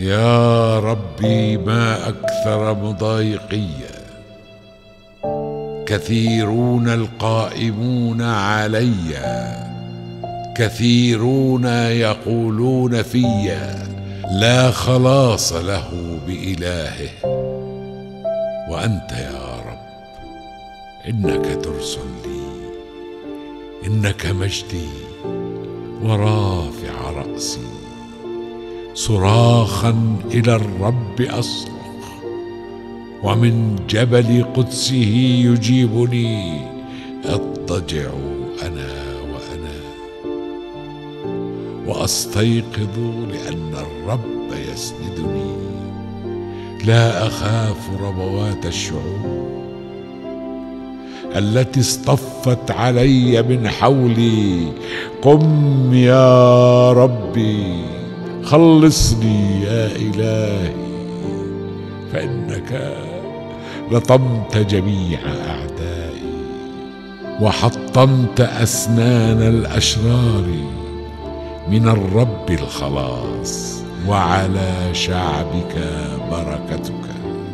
يا ربي ما أكثر مضايقي، كثيرون القائمون علي، كثيرون يقولون في لا خلاص له بإلهه. وأنت يا رب إنك ترس لي، إنك مجدي ورافع رأسي، صراخا إلى الرب أصرخ، ومن جبل قدسه يجيبني. أضطجع أنا وأستيقظ لأن الرب يسندني. لا أخاف ربوات الشعوب التي اصطفت علي من حولي. قم يا ربي، خلصني يا إلهي، فإنك لطمت جميع أعدائي وحطمت أسنان الأشرار. من الرب الخلاص، وعلى شعبك بركتك.